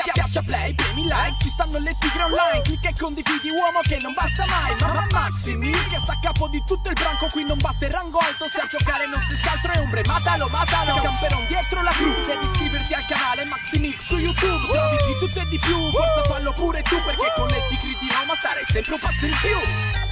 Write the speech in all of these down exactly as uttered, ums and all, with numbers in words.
Schiaccia play, premi like, ci stanno le tigre online. Clicca e condividi, uomo che non basta mai. Ma Maximil che sta a capo di tutto il branco. Qui non basta il rango alto, se a giocare non si scaltro e ombre. Matalo, matalo, camperon dietro la cru. Devi iscriverti al canale Maximil su YouTube. Trovi di tutto e di più, forza fallo pure tu. Perché con le tigre di Roma stare sempre un passo in più.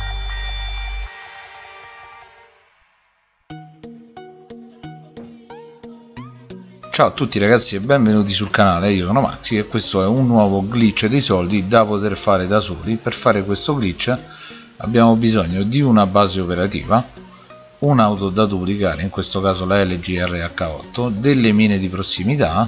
Ciao a tutti ragazzi e benvenuti sul canale, io sono Maxi e questo è un nuovo glitch dei soldi da poter fare da soli. Per fare questo glitch abbiamo bisogno di una base operativa, un'auto da duplicare, in questo caso la L G R H otto, delle mine di prossimità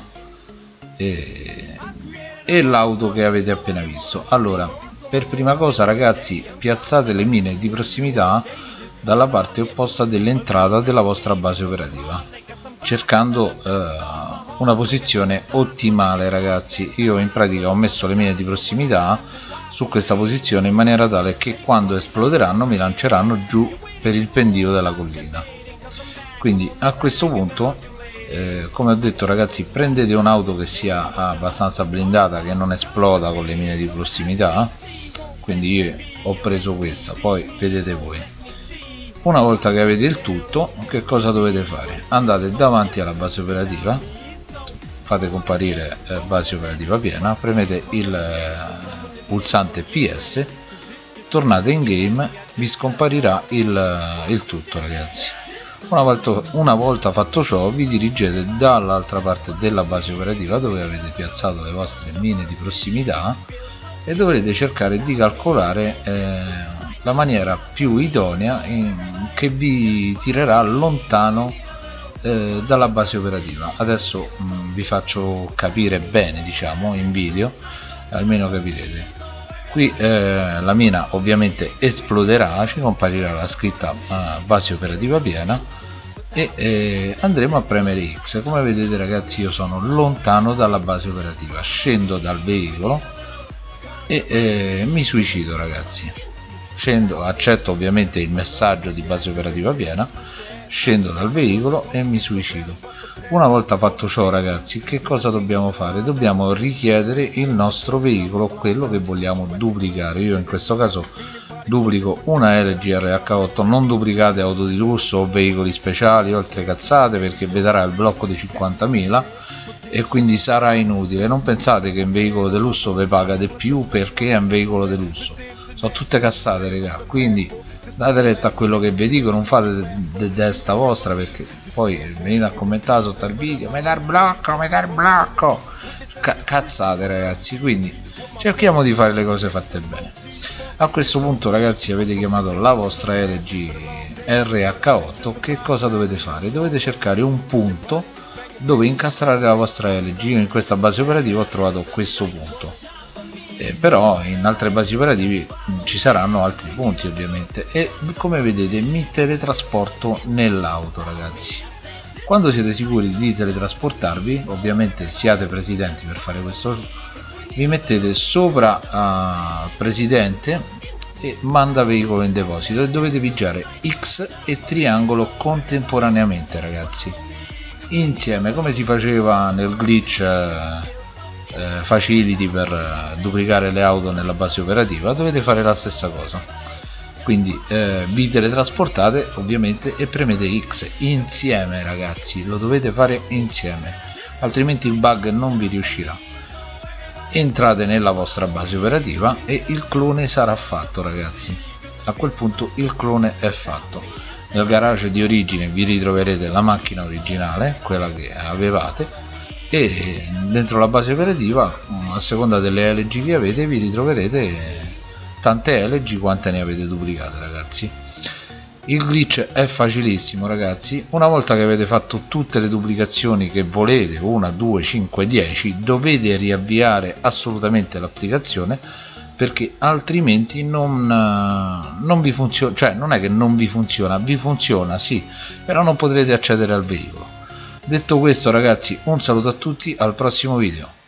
e, e l'auto che avete appena visto. Allora, per prima cosa ragazzi, piazzate le mine di prossimità dalla parte opposta dell'entrata della vostra base operativa, cercando eh, una posizione ottimale ragazzi. Io in pratica ho messo le mine di prossimità su questa posizione in maniera tale che quando esploderanno mi lanceranno giù per il pendio della collina. Quindi a questo punto eh, come ho detto ragazzi, prendete un'auto che sia abbastanza blindata, che non esploda con le mine di prossimità. Quindi io ho preso questa, poi vedete voi. Una volta che avete il tutto, che cosa dovete fare? Andate davanti alla base operativa, fate comparire eh, base operativa piena, premete il eh, pulsante P S, tornate in game, vi scomparirà il, eh, il tutto ragazzi. Una volta, una volta fatto ciò, vi dirigete dall'altra parte della base operativa dove avete piazzato le vostre mine di prossimità e dovrete cercare di calcolare eh, la maniera più idonea in, che vi tirerà lontano eh, dalla base operativa. Adesso mh, vi faccio capire bene, diciamo, in video, almeno capirete. Qui eh, la mina ovviamente esploderà, ci comparirà la scritta eh, base operativa piena e eh, andremo a premere X. Come vedete ragazzi, io sono lontano dalla base operativa, scendo dal veicolo e eh, mi suicido ragazzi. Scendo, accetto ovviamente il messaggio di base operativa piena, scendo dal veicolo e mi suicido. Una volta fatto ciò ragazzi, che cosa dobbiamo fare? Dobbiamo richiedere il nostro veicolo, quello che vogliamo duplicare. Io in questo caso duplico una L G R H otto, non duplicate auto di lusso o veicoli speciali o altre cazzate, perché vi darà il blocco di cinquantamila e quindi sarà inutile. Non pensate che un veicolo di lusso vi paga di più perché è un veicolo di lusso, sono tutte cazzate raga, quindi date retta a quello che vi dico, non fate de testa vostra, perché poi venite a commentare sotto il video mi dà il blocco, mi dà il blocco, C cazzate ragazzi. Quindi cerchiamo di fare le cose fatte bene. A questo punto ragazzi, avete chiamato la vostra L G R H otto, che cosa dovete fare? Dovete cercare un punto dove incastrare la vostra L G. Io in questa base operativa ho trovato questo punto, Eh, però in altre basi operative ci saranno altri punti ovviamente, e come vedete mi teletrasporto nell'auto ragazzi. Quando siete sicuri di teletrasportarvi, ovviamente siate presidenti per fare questo, vi mettete sopra a uh, presidente e manda veicolo in deposito e dovete pigiare X e triangolo contemporaneamente ragazzi, insieme, come si faceva nel glitch uh, Eh, facility per eh, duplicare le auto nella base operativa. Dovete fare la stessa cosa, quindi eh, vi teletrasportate ovviamente e premete X insieme ragazzi, lo dovete fare insieme, altrimenti il bug non vi riuscirà. Entrate nella vostra base operativa e il clone sarà fatto ragazzi. A quel punto il clone è fatto. Nel garage di origine vi ritroverete la macchina originale, quella che avevate, e dentro la base operativa, a seconda delle L G che avete, vi ritroverete tante L G quante ne avete duplicate ragazzi. Il glitch è facilissimo ragazzi. Una volta che avete fatto tutte le duplicazioni che volete, una, due, cinque, dieci, dovete riavviare assolutamente l'applicazione, perché altrimenti non, non vi funziona. Cioè non è che non vi funziona, vi funziona sì, però non potrete accedere al veicolo. Detto questo ragazzi, un saluto a tutti, al prossimo video.